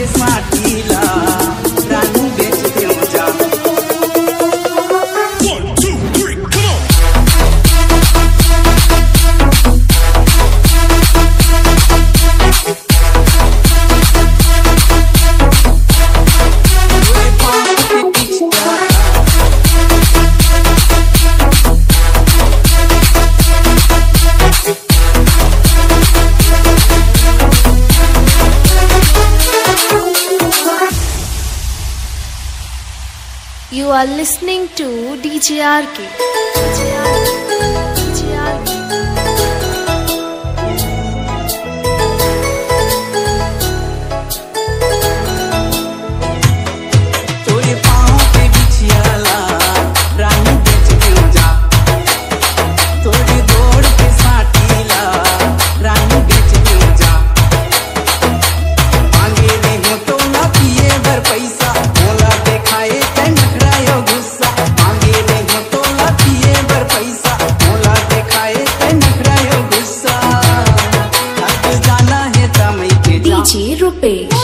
साठीला रानू बेच देऊ जा। You are listening to DJ RK. तोरे पाँव पे बिछियाला रानू बेच देऊ जा। तोरे गोड़ पे साठीला रानू बेच देऊ जा। मांगे रे हो तो ना पिए भर पैसा बोला देखाए तै नखरायो गुस्सा। मांगे रे हो तो ना पिए भर पैसा बोला देखाए तै नखरायो गुस्सा। अब जाना है तमई के जा। DJ Rupesh.